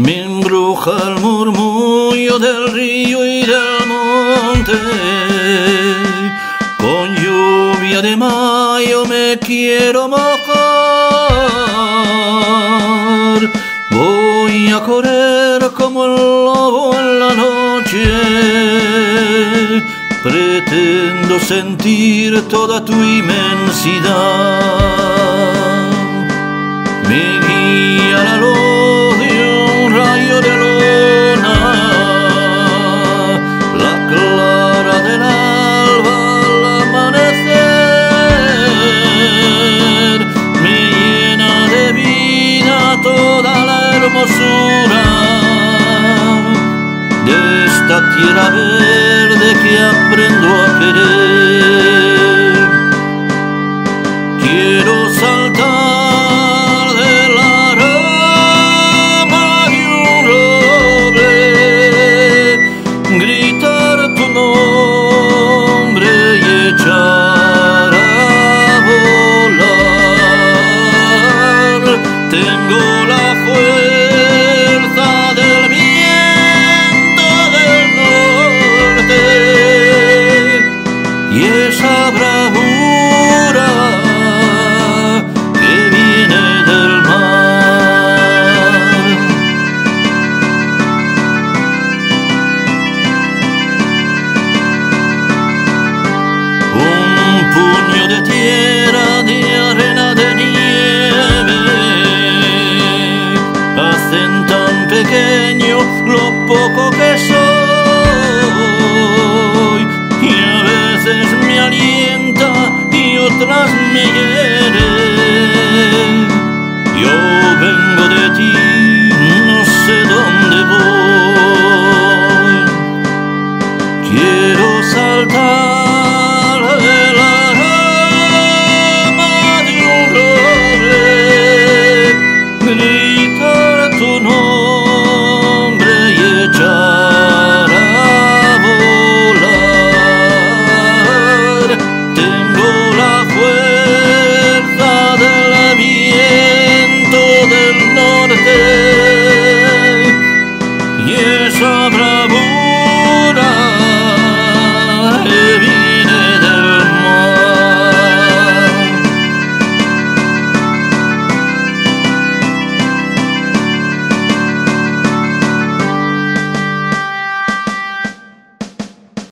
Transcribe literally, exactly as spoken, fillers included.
Me embruja el murmullo del río y del monte. Con lluvia de mayo me quiero mojar. Voy a correr como el lobo en la noche. Pretendo sentir toda tu inmensidad. Me guía la luz de un rayo de luna, la clara del alba al amanecer. Me llena de vida toda la hermosura de esta tierra verde que aprendo a querer. Quiero saltar de la rama de un roble, gritar tu nombre y echar a volar. Tengo la fuerza del viento del norte y esa bravura que viene del mar. Un puño de tierra, de arena, de nieve hacen tan pequeño lo poco que soy, y a veces me alienta y otras me llena.